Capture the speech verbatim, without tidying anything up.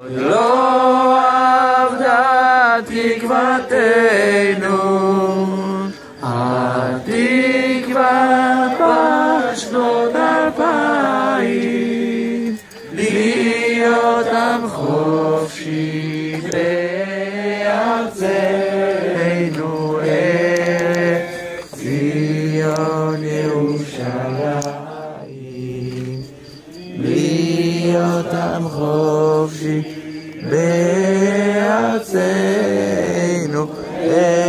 לא אבדה תקוותנו, התקווה בשנות אלפיים, להיות עם חופשי בארצנו, ארץ ציון ירושלים, להיות עם חופשי בארצנו,